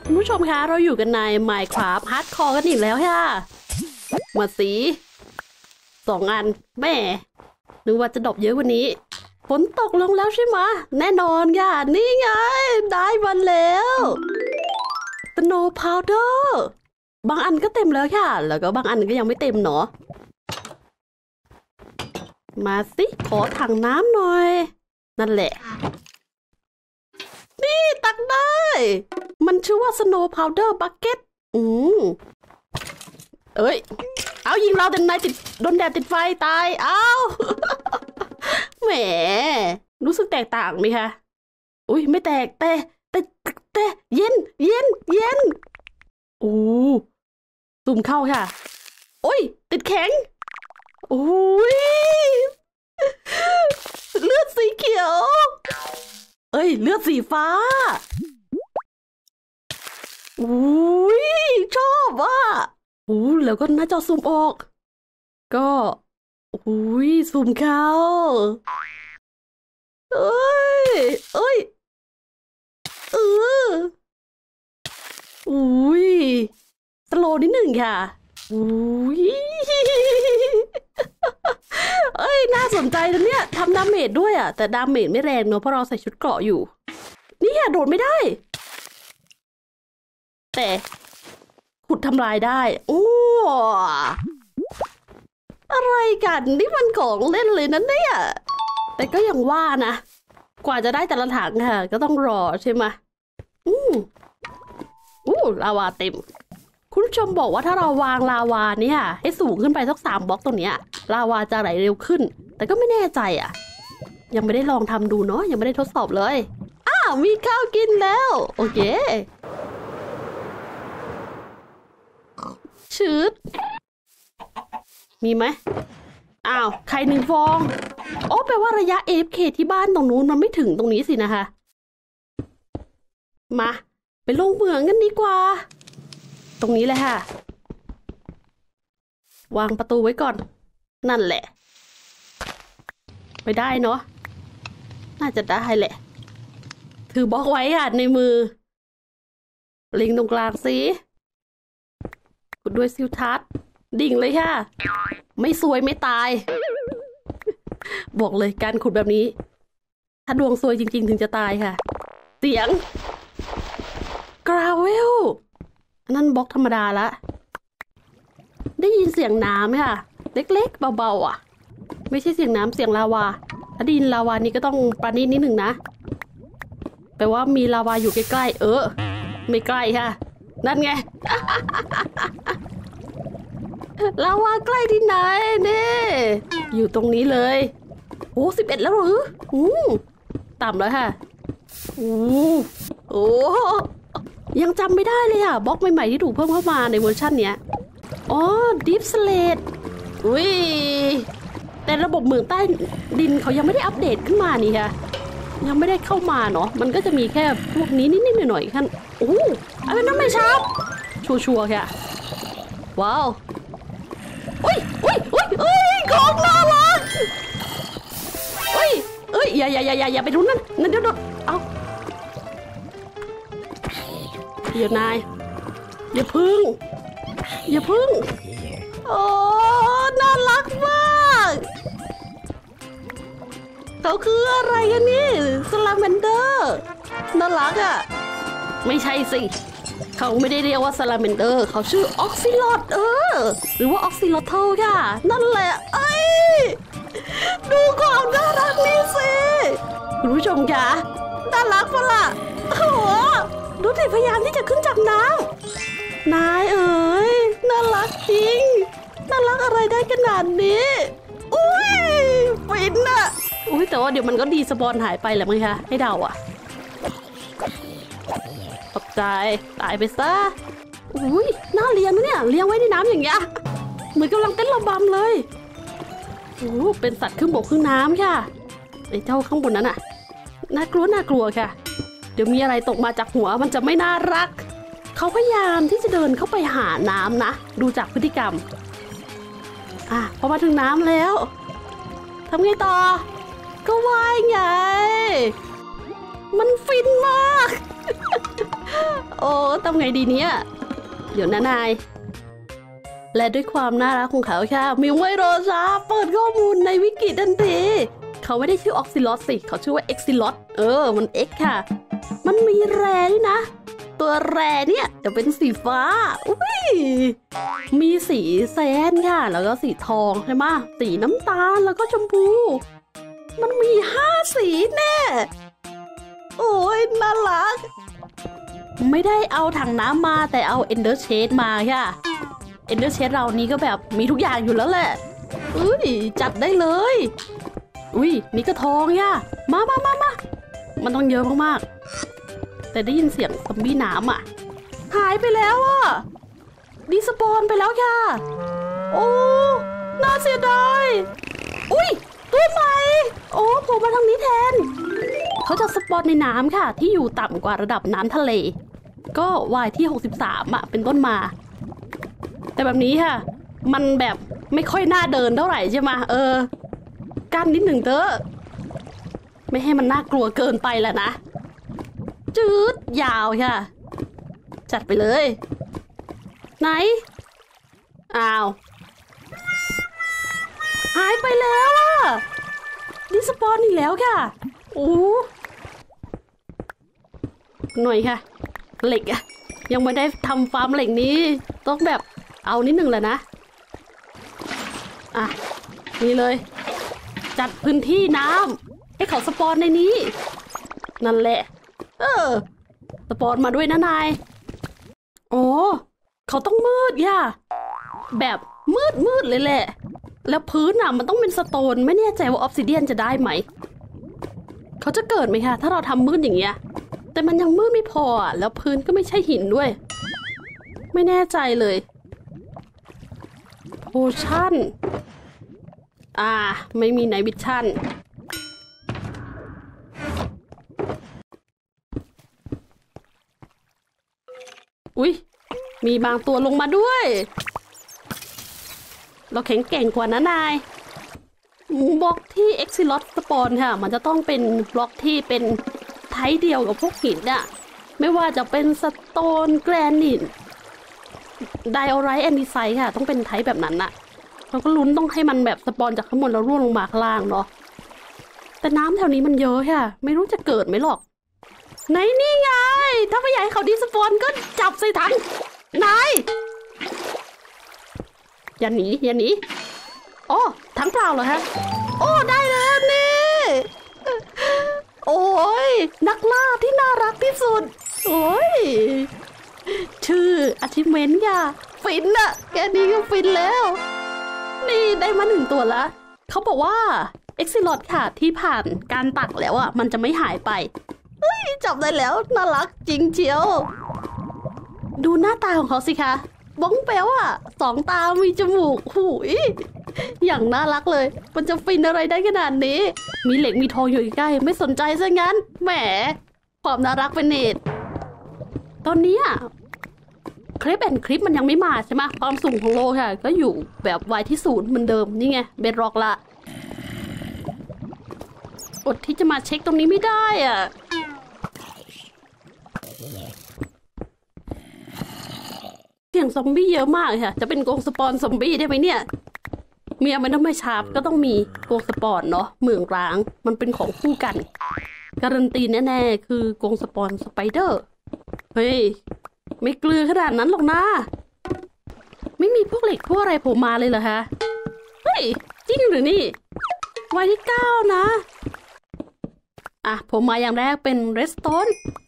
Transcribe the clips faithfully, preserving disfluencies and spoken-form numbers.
คุณผู้ชมคะเราอยู่กันใน Minecraft Hardcore กันอีกแล้วค่ะมาสีสองอันแม่นึกว่าจะดรอปเยอะกว่านี้ฝนตกลงแล้วใช่ไหมแน่นอนค่ะนี่ไงได้มาแล้ว Snow Powder บางอันก็เต็มแล้วค่ะแล้วก็บางอันก็ยังไม่เต็มเนาะมาสิขอถังน้ำหน่อยนั่นแหละนี่ตักได้มันชื่อว่า Snow Powder Bucket อืมเอ้ยเอายิงเราแต่นายติดโดนแดดติดไฟตายเอาแหมรู้สึกแตกต่างไหมคะอุ้ยไม่แตกแต่แต่แต่เย็นเย็นเย็นโอ้ซูมเข้าค่ะโอ้ยติดแข็งโอ้ยเลือดสีเขียวเอ้ยเลือดสีฟ้าอุ้ยชอบอ่ะโอ้แล้วก็หน้าจอซูมออกก็อุ้ยซูมเข้าเอ้ยเอ้ยเอออุ้ยสโลว์นิดหนึ่งค่ะอุ้ยเอ้ยน่าสนใจนะเนี่ยทำดาเมจด้วยอ่ะแต่ดาเมจไม่แรงเนอะเพราะเราใส่ชุดเกราะอยู่นี่ค่ะโดดไม่ได้แต่ขุดทำลายได้โอ้อะไรกันนี่มันของเล่นเลยนะเนี่ยแต่ก็ยังว่านะกว่าจะได้แต่ละถังค่ะก็ต้องรอใช่ไหมอืมอู้ลาวาเต็มคุณผู้ชมบอกว่าถ้าเราวางลาวาเนี่ยให้สูงขึ้นไปสักสามบล็อกตรงเนี้ยลาวาจะไหลเร็วขึ้นแต่ก็ไม่แน่ใจอ่ะยังไม่ได้ลองทำดูเนาะยังไม่ได้ทดสอบเลยอ้าวมีข้าวกินแล้วโอเคชืดมีไหมอ้าวไข่หนึ่งฟองโอ้แปลว่าระยะ เอ เอฟ เค ที่บ้านตรงนู้นมันไม่ถึงตรงนี้สินะคะมาไปลงเหมืองกันดีกว่าตรงนี้เลยค่ะวางประตูไว้ก่อนนั่นแหละไม่ได้เนาะน่าจะได้แหละถือบล็อกไว้อ่ะในมือเล็งตรงกลางสิกดด้วยซิลทัสดิ่งเลยค่ะไม่ซวยไม่ตายบอกเลยการขุดแบบนี้ถ้าดวงซวยจริงๆถึงจะตายค่ะเสียงกราเวลนั่นบล็อกธรรมดาละได้ยินเสียงน้ำค่ะเล็กๆเบาๆอ่ะไม่ใช่เสียงน้ำเสียงลาวาถ้าดินลาวานี้ก็ต้องปราณีตนิดหนึ่งนะแปลว่ามีลาวาอยู่ใกล้ๆเออไม่ใกล้ค่ะนั่นไง ลาวาใกล้ที่ไหนนี่อยู่ตรงนี้เลยโอ้สิบเอ็ดแล้วหรืออืมต่ำแล้วค่ะโอ้โอ้ยังจำไม่ได้เลยอ่ะบล็อกใหม่ๆที่ถูกเพิ่มเข้ามาในเวอร์ชันเนี้ยอ๋อดิฟสเลดอุ้ยแต่ระบบเหมืองใต้ดินเขายังไม่ได้อัปเดตขึ้นมานี่ค่ะยังไม่ได้เข้ามาเนาะมันก็จะมีแค่พวกนี้นิดๆหน่อยๆขั้นโอ้อะไรนั่นไม่ชับชัวร์ๆค่ะว้าวอุ้ยอุ้ยอุ้ยอุ้ยของน่ารักอุ้ยเอ้ยอย่าอย่าอย่าอย่าอย่าไปรุนนั่นนั่นเดี๋ยวเอาเดี๋ยวนายอย่าพึ่งอย่าพึ่งโอ้น่ารักมากเขาคืออะไรกันนี่สลาแมนเดอร์น่ารักอ่ะไม่ใช่สิเขาไม่ได้เรียกว่าซาลาเมนเดอร์เขาชื่อออกซิลอดเออหรือว่าออกซิลอเทลค่ะนั่นแหละเอ้ยดูความน่ารักนี่สิคุณผู้ชมค่ะน่ารักปะล่ะโอ้โหดูสิพยายามที่จะขึ้นจากน้ำนายเอ๋ยน่ารักจริงน่ารักอะไรได้ขนาดนี้อุ้ยฟินอะอุ้ยแต่ว่าเดี๋ยวมันก็ดีสปอนหายไปแหละมั้งคะให้เดาอะตกใจตายไปซะอุ้ยน่าเลี้ยงนะเนี่ยเลี้ยงไว้ในน้ำอย่างเงี้ยเหมือนกำลังเต้นระบำเลยโอ้เป็นสัตว์ครึ่งบกครึ่งน้ำค่ะไอ้เจ้าข้างบนนั้นน่ะน่ากลัวน่ากลัวค่ะเดี๋ยวมีอะไรตกมาจากหัวมันจะไม่น่ารักเขาพยายามที่จะเดินเข้าไปหาน้ำนะดูจากพฤติกรรมอ่ะพอมาถึงน้ำแล้วทำไงต่อก็ว่ายไงมันฟินมากโอ้ทำไงดีเนี่ยเดี๋ยวนะนายและด้วยความน่ารักของเขาค่ะมิวไวโรซาเปิดข้อมูลในวิกิทันทีเขาไม่ได้ชื่อออกซิลอสสิเขาชื่อว่าเอ็กซิลอสเออมันเอ็กค่ะมันมีแร่ด้วยนะตัวแร่เนี่ยจะเป็นสีฟ้าอุ้ยมีสีแซนค่ะแล้วก็สีทองใช่ไหมสีน้ำตาลแล้วก็ชมพูมันมีห้าสีแน่โอ้ยน่ารักไม่ได้เอาถังน้ำมาแต่เอาเอนเดอร์เชดมาค่ะเอนเดอร์เชดเรานี้ก็แบบมีทุกอย่างอยู่แล้วแหละอุ้ยจัดได้เลยอุ้ยนี่ก็ทองย่ะมามามามามันต้องเยอะมากๆแต่ได้ยินเสียงซอมบี้น้ำอ่ะหายไปแล้วอ่ะดิสปอนไปแล้วค่ะโอ้น่าเสียดายอุ้ยตัวใหม่โอ้โผล่มาทางนี้แทนเขาจะสปอนในน้ำค่ะที่อยู่ต่ำกว่าระดับน้ำทะเลก็วายที่หกสิบสามอ่ะเป็นต้นมาแต่แบบนี้ค่ะมันแบบไม่ค่อยน่าเดินเท่าไหร่ใช่ไหมเออกั้นนิดหนึ่งเถอะไม่ให้มันน่ากลัวเกินไปแหละนะจืดยาวค่ะจัดไปเลยไหนอ้าวหายไปแล้วอ่ะดิสปอนอีกแล้วค่ะโอ้หน่อยค่ะเหล็กอะยังไม่ได้ทำฟาร์มเหล็กนี้ต้องแบบเอานิดหนึ่งแหละนะอ่ะนี่เลยจัดพื้นที่น้ำให้เขาสปอนในนี้นั่นแหละเออสปอนมาด้วยนะนายโอ้เขาต้องมืดค่ะแบบมืดมืดเลยแหละแล้วพื้นอ่ะมันต้องเป็นสโตนไม่แน่ใจว่าออฟซิเดียนจะได้ไหมเขาจะเกิดไหมคะถ้าเราทำมืดอย่างเงี้ยแต่มันยังมืดไม่พออ่ะแล้วพื้นก็ไม่ใช่หินด้วยไม่แน่ใจเลยโพชั่นอ่าไม่มีไนท์วิชั่นอุ๊ยมีบางตัวลงมาด้วยเราแข็งแกร่งกว่านะนายบล็อกที่เอ็กซิลอสสปอนค่ะมันจะต้องเป็นบล็อกที่เป็นไทป์เดียวกับพวกหินน่ะไม่ว่าจะเป็นสโตนแกรนิตไดออไรต์แอนดิไซด์ค่ะต้องเป็นไทป์แบบนั้นน่ะเราก็ลุ้นต้องให้มันแบบสปอนจากข้างบนแล้วร่วงลงมาข้างล่างเนาะแต่น้ำแถวนี้มันเยอะค่ะไม่รู้จะเกิดไหมหรอกไหนนี่ไงถ้าไม่อยากให้เขาดิสปอนก็จับใส่ถังนายอย่าหนีอย่าหนีโอ้ถังเปล่าเหรอฮะโอ้ได้แล้วนี่โอ้ยนักล่าที่น่ารักที่สุดโอ้ยชื่ออาชิเมนต์ค่ะฟินอะแกนี้ก็ฟินแล้วนี่ได้มาหนึ่งตัวละเขาบอกว่าเอ็กซิลอดค่ะที่ผ่านการตักแล้วอะมันจะไม่หายไปเฮ้ยจับได้แล้วน่ารักจริงเชียวดูหน้าตาของเขาสิคะบ้องเป๊วอะสองตามีจมูกหูยอย่างน่ารักเลยมันจะฟินอะไรได้ขนาดนี้มีเหล็กมีทองอยู่ใกล้ไม่สนใจซะงั้นแหมความน่ารักเป็นเนตตอนนี้คลิปแอนคลิปมันยังไม่มาใช่ไหมความสูงของโลค่ะก็อยู่แบบวายที่ศูนย์เหมือนเดิมนี่ไงเบดร็อกละอดที่จะมาเช็คตรงนี้ไม่ได้อ่ะเสียงซอมบี้เยอะมากค่ะจะเป็นกรงสปอนซอมบี้ได้ไหมเนี่ยเมียมันต้องไม่ชาร์ปก็ต้องมีกรงสปอนเนาะเหมืองร้างมันเป็นของคู่กันการันตีแน่ๆคือกรงสปอนสไปเดอร์เฮ้ยไม่เกลือขนาดนั้นหรอกนะไม่มีพวกเหล็กพวกอะไรโผล่มาเลยเหรอคะเฮ้ยจริงหรือนี่วัยที่เก้านะอ่ะผมมาอย่างแรกเป็นเรสโตน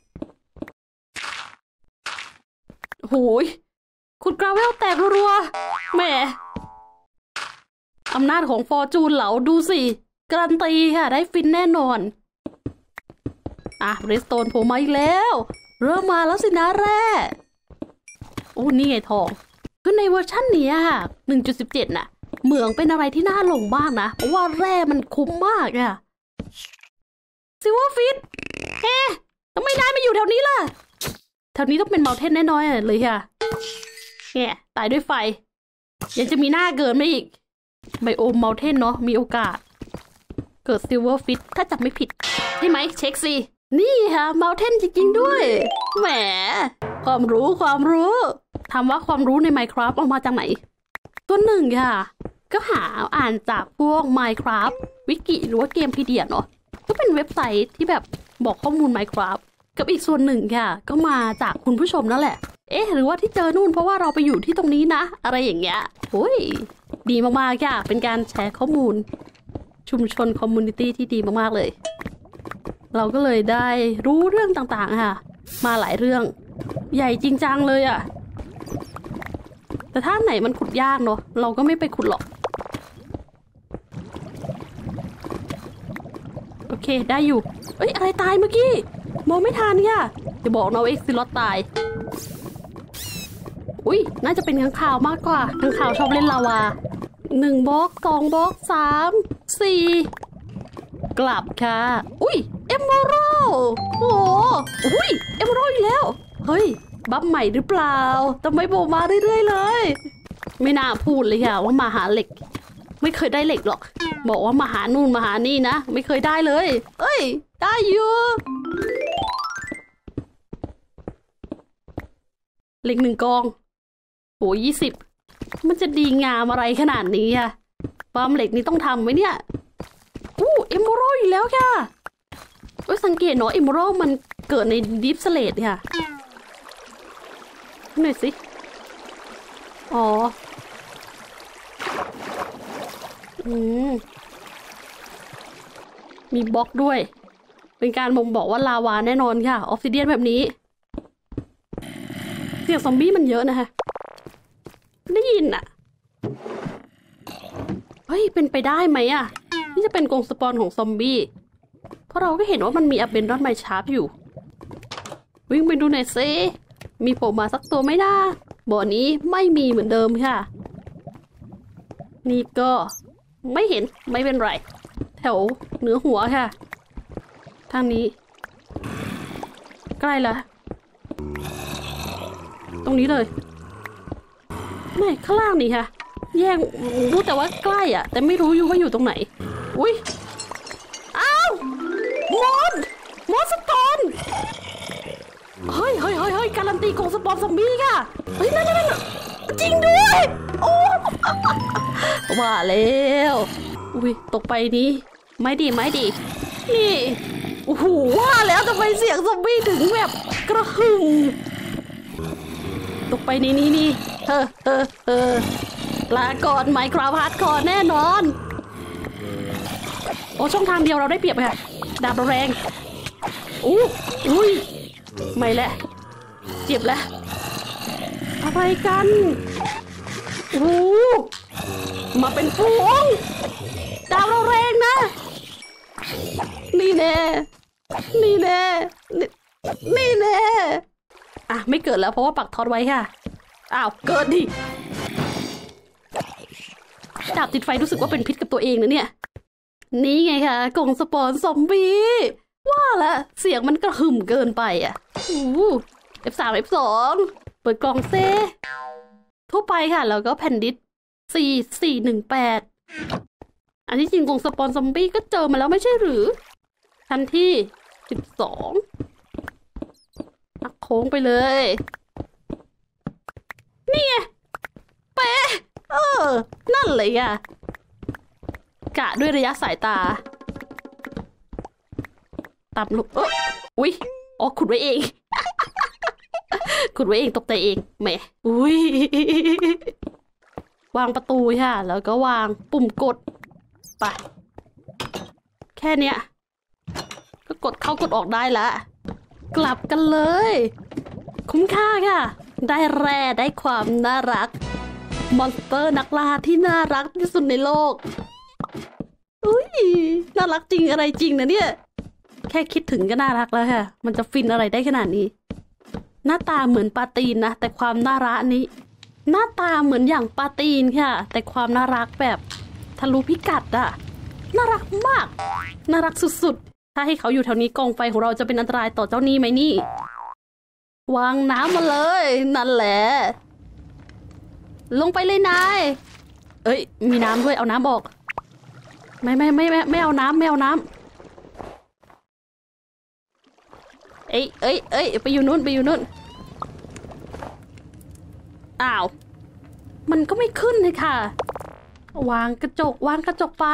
โหยขุดกราเวลแตกรัวๆแหมอำนาจของฟอร์จูนเหลาดูสิการันตีค่ะได้ฟินแน่นอนอ่ะเรสโตนผมมาอีกแล้วเริ่มมาแล้วสินะแร่โอ้นี่ไงทองคือในเวอร์ชันนี้ค่ะ หนึ่งจุดสิบเจ็ด น่ะเหมืองเป็นอะไรที่น่าหลงมากนะเพราะว่าแร่มันคุ้มมากอะซิลเวอร์ฟิตเฮ้ทำไมนายมาอยู่แถวนี้ล่ะแถวนี้ต้องเป็นเมาเทนแน่นอนเลยค่ะแง่ตายด้วยไฟยังจะมีหน้าเกินไม่อีกไบโอมเมาเทนเนาะมีโอกาสเกิดซิลเวอร์ฟิตถ้าจำไม่ผิดใช่ไหมเช็คสินี่ค่ะเมาเทนจริงๆด้วยแหมความรู้ความรู้ถามว่าความรู้ใน Minecraft เอามาจากไหนตัวหนึ่งค่ะก็หาอ่านจากพวก Minecraft วิกิหรือว่าเกมพีเดียเนาะก็เป็นเว็บไซต์ที่แบบบอกข้อมูล Minecraft กับอีกส่วนหนึ่งค่ะก็มาจากคุณผู้ชมนั่นแหละเอ๊ะหรือว่าที่เจอนู่นเพราะว่าเราไปอยู่ที่ตรงนี้นะอะไรอย่างเงี้ยโอ้ยดีมากๆค่ะเป็นการแชร์ข้อมูลชุมชนคอมมูนิตี้ที่ดีมากๆเลยเราก็เลยได้รู้เรื่องต่างๆค่ะมาหลายเรื่องใหญ่จริงจังเลยอะแต่ถ้าไหนมันขุดยากเนาะเราก็ไม่ไปขุดหรอกโอเคได้อยู่เอ้ยอะไรตายเมื่อกี้มองไม่ทันค่ะจะบอกนะว่าเอ็กซิลอตตายอุ้ยน่าจะเป็นข้างข่าวมากกว่าข้างข่าวชอบเล่นลาวาหนึ่งบล็อกสองบล็อกสามสี่กลับค่ะอุ้ยเอมเมอรัลโอ้อุ้ยเอมเมอรัลอีกแล้วเฮ้ยบัฟใหม่หรือเปล่าทำไมโผล่มาเรื่อยๆเลยไม่น่าพูดเลยค่ะว่ามาหาเหล็กไม่เคยได้เหล็กหรอกบอกว่ามาหานู่นมาหานี่นะไม่เคยได้เลยเอ้ยได้อยู่เหล็กหนึ่งกองโหยี่สิบมันจะดีงามอะไรขนาดนี้อะฟาร์มเหล็กนี้ต้องทำไหมเนี่ยอู้เอมเมอรัลอีกแล้วค่ะโอ้ยสังเกตเนาะเอมเมอรัลมันเกิดในดิฟสเลตค่ะหน่อยสิอ๋ออืมมีบล็อกด้วยเป็นการบ่งบอกว่าลาวาแน่นอนค่ะออฟซิเดียนแบบนี้เสียงซอมบี้มันเยอะนะคะได้ยินอะเฮ้ยเป็นไปได้ไหมอะนี่จะเป็นกรงสปอนของซอมบี้เพราะเราก็เห็นว่ามันมีอับเบนดอนไมชาร์ปอยู่วิ่งไปดูหน่อยซิมีโผล่มาสักตัวไหมนะบ่อนี้ไม่มีเหมือนเดิมค่ะนี่ก็ไม่เห็นไม่เป็นไรแถวเหนือหัวค่ะทางนี้ใกล้ละตรงนี้เลยไม่ข้างล่างนี่ค่ะแยกรู้แต่ว่าใกล้อ่ะแต่ไม่รู้อยู่ว่าอยู่ตรงไหนอุ้ยอ้าวมอนมอนสปอนเฮ้ยเฮ้ยเฮ้ยเฮ้ยการันตีของสปอนซอมบี้ค่ะเฮ้ยนั่นนั่นนั่นจริงด้วยโอ้ว่าแล้วอุ้ยตกไปนี้ไม่ดีไม่ดีนี่โอ้โหว่าแล้วทำไมเสียงซอมบี้ถึงแบบกระหึ่มตกไปนี่นี่นี่เออเออเออลาก่อนไมค์คราฟฮาร์ดคอร์แน่นอนโอ้ช่องทางเดียวเราได้เปรียบค่ะดาบแรงอู้อุ้ยไม่แหละเจ็บแล้วอะไรกันโอ้มาเป็นพวงดาวเราแรงนะนี่แน่นี่แน่นี่แน่อ่ะไม่เกิดแล้วเพราะว่าปักทอดไว้ค่ะอ้าวเกิดดิดาบติดไฟรู้สึกว่าเป็นพิษกับตัวเองนะเนี่ยนี่ไงคะกล่องสปอนซอมบี้ว่าละเสียงมันกระหึ่มเกินไปอ่ะอู้ เอฟ สาม เอฟ สอง เปิดกล่องเซทั่วไปค่ะแล้วก็แผ่นดิสสี่ สี่ หนึ่ง แปดอันที่จริงกล่องสปอนซอมบี้ก็เจอมาแล้วไม่ใช่หรือชั้นที่สิบสองหักโค้งไปเลยนี่ไงเป๊ะเออนั่นเลยอ่ะกะด้วยระยะสายตาต่ำลงเอออุ้ยอ๋อขุดไว้เอง ขุดไว้เองตกใจเองแหมอุ้ยวางประตูค่ะแล้วก็วางปุ่มกดไปแค่เนี้ยก็กดเข้ากดออกได้ละกลับกันเลยคุ้มค่าค่ะได้แร่ได้ความน่ารักมอนสเตอร์นักล่าที่น่ารักที่สุดในโลกอุ้ยน่ารักจริงอะไรจริงนะเนี่ยแค่คิดถึงก็น่ารักแล้วค่ะมันจะฟินอะไรได้ขนาดนี้หน้าตาเหมือนปลาตีนนะแต่ความน่ารักนี้หน้าตาเหมือนอย่างปลาตีนค่ะแต่ความน่ารักแบบทะลุพิกัดอะน่ารักมากน่ารักสุดๆถ้าให้เขาอยู่แถวนี้กองไฟของเราจะเป็นอันตรายต่อเจ้านี่ไหมนี่วางน้ำมาเลยนั่นแหละลงไปเลยนายเอ้ยมีน้ำด้วยเอาน้ำออกไม่ไม่ไม่ไม่ไม่เอาน้ำไม่เอาน้ำเอ้ยเอ้ยเอ้ยไปอยู่นู่นไปอยู่นู่นอ้าวมันก็ไม่ขึ้นเลยค่ะวางกระจกวางกระจกไป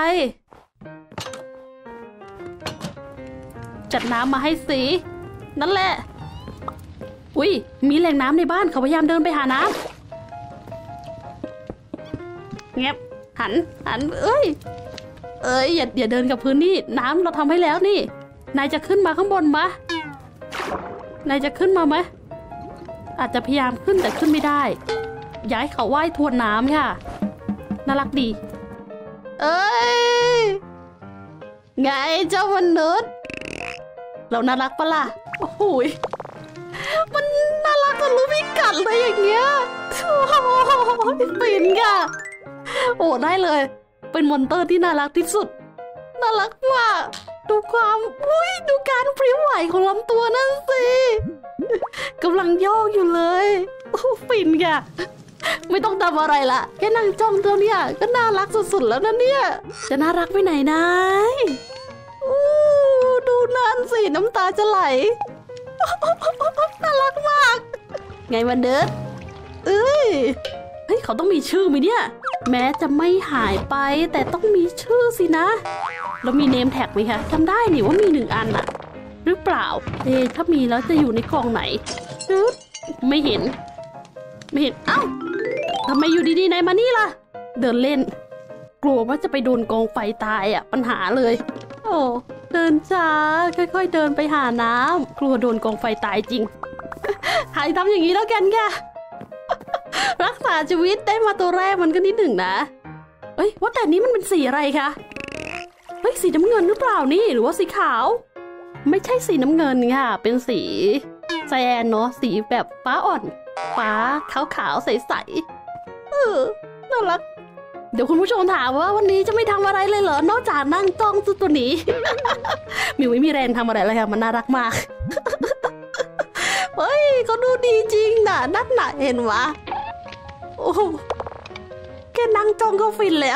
จัดน้ำมาให้สินั่นแหละอุ้ยมีแหล่งน้ำในบ้านเขาพยายามเดินไปหาน้ำเงียบหันหันเอ้ยเอ้ยอย่าอย่าเดินกับพื้นนี่น้ำเราทำให้แล้วนี่นายจะขึ้นมาข้างบนมะนายจะขึ้นมาไหมอาจจะพยายามขึ้นแต่ขึ้นไม่ได้ย้ายเขาว่ายทวนน้ำค่ะน่ารักดีเอ้ยไงเจ้ามนุษย์เราน่ารักปะล่ะโอ้โหมันน่ารักจนรู้ไม่กัดเลยอย่างเงี้ยโอ้โหฟินค่ะโอ้ได้เลยเป็นมอนเตอร์ที่น่ารักที่สุดน่ารักมากดูความอุ้ยดูการพริ้วไหวของลำตัวนั่นสิกำลังโยกอยู่เลยโอ้ฟินค่ะไม่ต้องทำอะไรละแค่นั่งจ้องตัวเนี่ยก็น่ารักสุดๆแล้วนะเนี่ยจะน่ารักไปไหนนายอู้ดูนั่นสิน้ำตาจะไหลน่ารักมากไงมันเดินเอ้ยเฮ้ยเขาต้องมีชื่อไหมเนี่ยแม้จะไม่หายไปแต่ต้องมีชื่อสินะแล้วมีเนมแท็กไหมคะจำได้นี่ว่ามีหนึ่งอันอะหรือเปล่าเอ๊ะถ้ามีแล้วจะอยู่ในกล่องไหนไม่เห็นไม่เห็นเอ้าทำไมอยู่ดีๆนายมานี่ล่ะเดินเล่นกลัวว่าจะไปโดนกองไฟตายอ่ะปัญหาเลยโอ้เดินช้าค่อยๆเดินไปหาน้ำกลัวโดนกองไฟตายจริงหายทำอย่างนี้แล้วกันค่ะรักษาชีวิตได้มาตัวแรกมันก็นิดหนึ่งนะเอ้ยว่าแต่นี้มันเป็นสีอะไรคะเฮ้ยสีน้ำเงินหรือเปล่านี่หรือว่าสีขาวไม่ใช่สีน้ำเงินค่ะเป็นสีแซนเนาะสีแบบฟ้าอ่อนฟ้าขาวๆใสๆเออน่ารักเดี๋ยวคุณผู้ชมถามว่าวันนี้จะไม่ทำอะไรเลยเหรอนอกจากนั่งจ้องตัวนี้ มิวไม่มีแรงทำอะไรเลยค่ะมันน่ารักมาก เฮ้ยเขาดูดีจริงนะนักหนาเห็นวะโอ้แค่นั่งจ้องก็ฟินแล้ว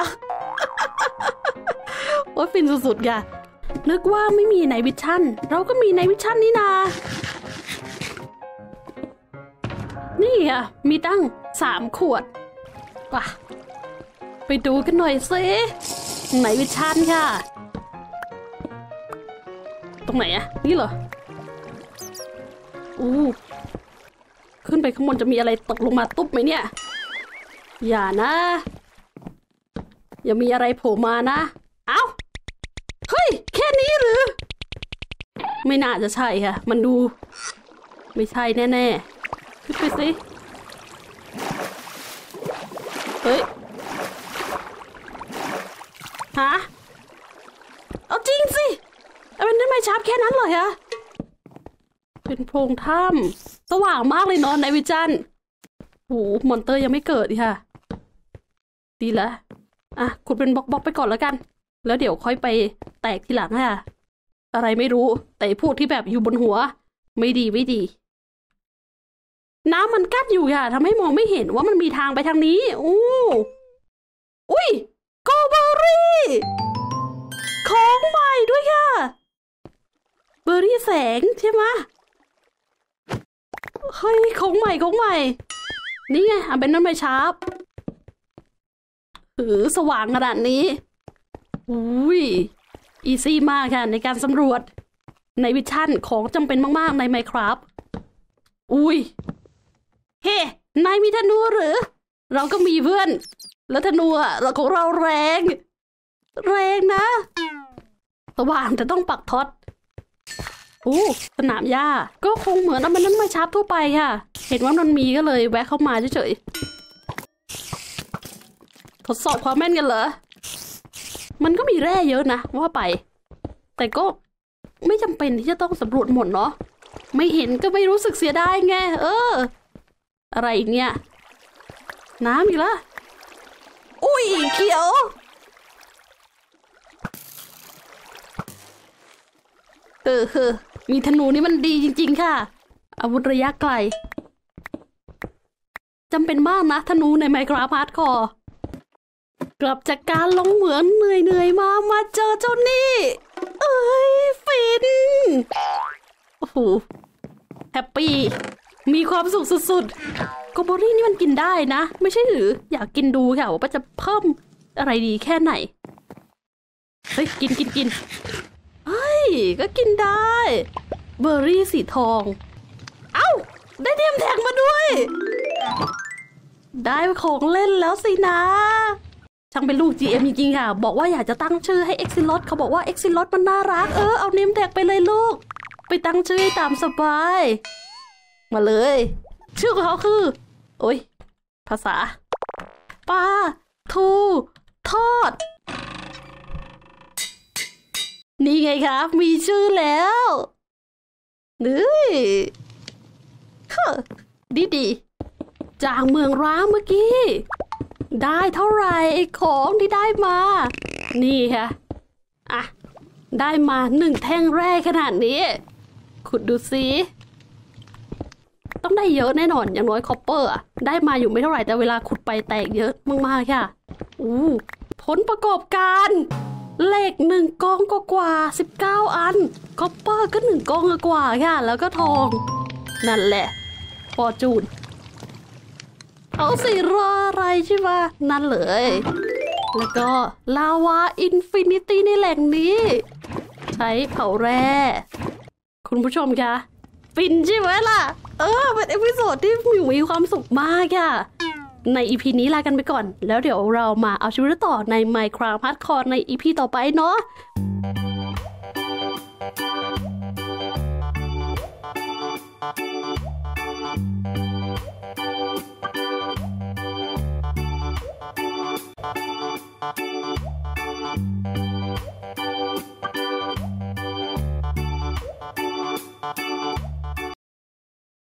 โอ้ยฟินสุดๆค่ะนึกว่าไม่มีไนท์วิชั่นเราก็มีไนท์วิชั่นนี่นานี่อ่ะมีตั้งสามขวดว่ะไปดูกันหน่อยสิไนท์วิชั่นค่ะตรงไหนอ่ะนี่เหรออู้ขึ้นไปข้างบนจะมีอะไรตกลงมาตุ๊บไหมเนี่ยอย่านะอย่ามีอะไรโผล่มานะเอ้าเฮ้ยแค่นี้หรือไม่น่าจะใช่ค่ะมันดูไม่ใช่แน่ๆขึ้นไปสิเฮ้ยฮะเอาจริงสิเอาเป็นได้ไหมชาร์ปแค่นั้นเลยฮะเป็นโพรงถ้ำสว่างมากเลยเนาะในวิจันโหมอนเตอร์ยังไม่เกิดค่ะดีแล้วอ่ะขุดเป็นบล็อกๆไปก่อนแล้วกันแล้วเดี๋ยวค่อยไปแตกทีหลังค่ะอะไรไม่รู้แต่พวกที่แบบอยู่บนหัวไม่ดีไม่ดีน้ำมันกั้นอยู่ค่ะทำให้มองไม่เห็นว่ามันมีทางไปทางนี้อู้อุ้ยโกเบอรี่ของใหม่ด้วยค่ะเบอร์รี่แสงใช่ไหมเฮ้ยของใหม่ของใหม่นี่ไงอ่ะเป็นน้ำไม่ชาร์ปหือสว่างขนาดนี้อุ้ยอีซี่มากค่ะในการสำรวจในวิชั่นของจำเป็นมากๆใน Minecraft อุ้ยเฮ้นายมีธนูหรือเราก็มีเพื่อนแล้วธนูอ่ะเราของเราแรงแรงนะสว่างแต่ต้องปักท็อตโอ้สนามหญ้าก็คงเหมือนเอามันนั้นมาชาร์ปทั่วไปค่ะเห็นว่ามันมีก็เลยแวะเข้ามาเฉยๆทดสอบความแม่นกันเหรอมันก็มีแร่เยอะนะว่าไปแต่ก็ไม่จำเป็นที่จะต้องสำรวจหมดเนาะไม่เห็นก็ไม่รู้สึกเสียดายไงเอออะไรอีกเนี่ยน้ำอีกละอุ้ยเขียวเออเออมีธนูนี่มันดีจริงๆค่ะอาวุธระยะไกลจำเป็นมากนะธนูใน Minecraft Hardcore กลับจากการลงเหมืองเหนื่อยๆมามาเจอเจ้านี่เอ้ยฟินโอ้โหแฮปปี้มีความสุขสุดๆก็เบอร์รี่นี่มันกินได้นะไม่ใช่หรืออยากกินดูค่ะว่าจะเพิ่มอะไรดีแค่ไหนเฮ้ยกินกินกินเฮ้ยก็กินได้เบอร์รี่สีทองเอ้าได้เนมแท็กมาด้วยได้ของเล่นแล้วสินะช่างเป็นลูก จี เอ็ม จริงๆค่ะบอกว่าอยากจะตั้งชื่อให้เอ็กซิลอสเขาบอกว่าเอ็กซิลอสมันน่ารักเออเอาเนมแท็กไปเลยลูกไปตั้งชื่อตามสบายมาเลยชื่อของเขาคือโอ้ยภาษาปลาทูทอดนี่ไงครับมีชื่อแล้วนี่ดีดีจากเมืองร้างเมื่อกี้ได้เท่าไหร่ไอ้ของที่ได้มานี่ค่ะอ่ะได้มาหนึ่งแท่งแร่ขนาดนี้ขุดดูสิต้องได้เยอะแน่นอนอย่างน้อยคอปเปอร์อะได้มาอยู่ไม่เท่าไหร่แต่เวลาขุดไปแตกเยอะมากๆค่ะอู้ผลประกอบการเหล็กหนึ่งกองกว่าสิบเก้าอันคอปเปอร์ก็หนึ่งกองกว่าค่ะแล้วก็ทองนั่นแหละฟอร์จูนเอาสิรออะไรใช่ไหมนั่นเลยแล้วก็ลาวาอินฟินิตี้ในแหล่งนี้ใช้เผาแร่คุณผู้ชมคะฟินใช่ไหมล่ะเออเป็นเอพิโซดที่มีความสุขมากค่ะใน อี พี นี้ลากันไปก่อนแล้วเดี๋ยวเรามาเอาชีวิตต่อใน Minecraft Hardcore ใน อี พี ต่อไปเนาะ